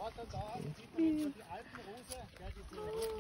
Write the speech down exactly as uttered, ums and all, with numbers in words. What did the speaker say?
gerade dann da sieht man jetzt so die Alpenrose, ja, diese rote